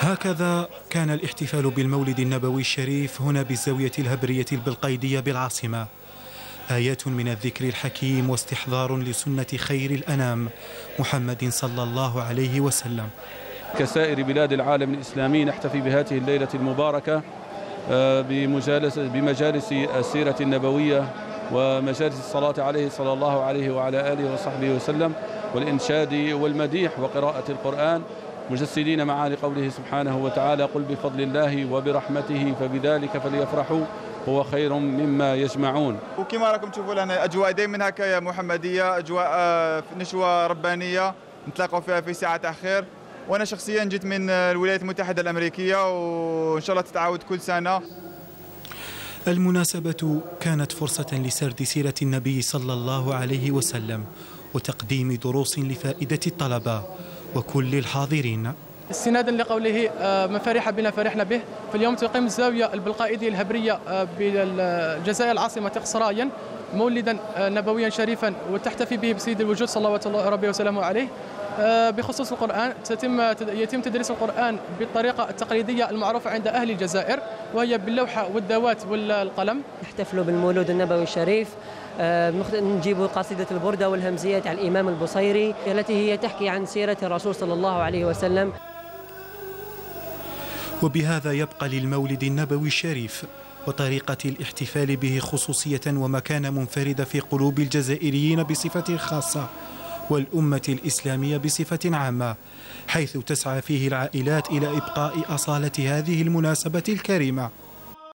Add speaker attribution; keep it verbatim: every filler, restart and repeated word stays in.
Speaker 1: هكذا كان الاحتفال بالمولد النبوي الشريف هنا بالزاوية الهبرية البلقيدية بالعاصمة. آيات من الذكر الحكيم واستحضار لسنة خير الأنام محمد صلى الله عليه وسلم.
Speaker 2: كسائر بلاد العالم الإسلامي نحتفي بهذه الليلة المباركة بمجالس بمجالس السيرة النبوية ومجالس الصلاة عليه صلى الله عليه وعلى آله وصحبه وسلم، والإنشاد والمديح وقراءة القرآن، مجسدين معاني قوله سبحانه وتعالى: قل بفضل الله وبرحمته فبذلك فليفرحوا هو خير مما يجمعون.
Speaker 3: وكما راكم تشوفوا لنا أجواء دائما هكا محمدية، أجواء نشوة ربانية نتلاقوا فيها في ساعة خير. وأنا شخصيا جيت من الولايات المتحدة الأمريكية وإن شاء الله تتعاود كل سنة.
Speaker 1: المناسبة كانت فرصة لسرد سيرة النبي صلى الله عليه وسلم وتقديم دروس لفائدة الطلبة وكل الحاضرين.
Speaker 4: استنادا لقوله من فرح بنا فرحنا به، فاليوم تقيم الزاوية البلقائدية الهبرية بالجزائر العاصمة قصرايا مولدا نبويا شريفا وتحتفي به بسيد الوجود صلى الله ربي وسلامه عليه. بخصوص القرآن تتم يتم تدريس القرآن بالطريقة التقليدية المعروفة عند أهل الجزائر، وهي باللوحة والدوات والقلم.
Speaker 5: نحتفلوا بالمولود النبوي الشريف، نجيب قصيدة البردة والهمزيات على الإمام البصيري التي هي تحكي عن سيرة الرسول صلى الله عليه وسلم.
Speaker 1: وبهذا يبقى للمولد النبوي الشريف وطريقة الاحتفال به خصوصية ومكانة منفردة في قلوب الجزائريين بصفة خاصة والأمة الإسلامية بصفة عامة، حيث تسعى فيه العائلات إلى إبقاء أصالة هذه المناسبة الكريمة.